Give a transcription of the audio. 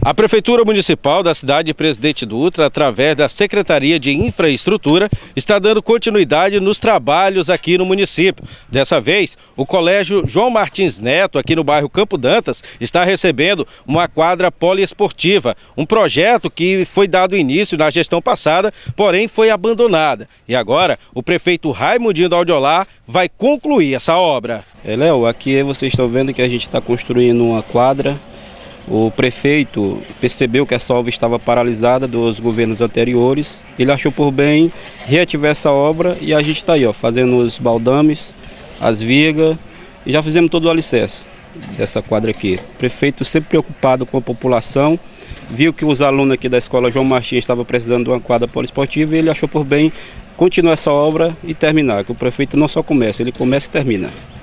A Prefeitura Municipal da cidade de Presidente Dutra, através da Secretaria de Infraestrutura, está dando continuidade nos trabalhos aqui no município. Dessa vez, o Colégio João Martins Neto, aqui no bairro Campo Dantas, está recebendo uma quadra poliesportiva, um projeto que foi dado início na gestão passada, porém foi abandonada. E agora, o prefeito Raimundinho da Aldeolá vai concluir essa obra. Léo, aqui vocês estão vendo que a gente está construindo uma quadra. O prefeito percebeu que essa obra estava paralisada dos governos anteriores. Ele achou por bem reativar essa obra e a gente está aí, fazendo os baldames, as vigas e já fizemos todo o alicerce dessa quadra aqui. O prefeito sempre preocupado com a população, viu que os alunos aqui da escola João Martins estavam precisando de uma quadra poliesportiva e ele achou por bem continuar essa obra e terminar, que o prefeito não só começa, ele começa e termina.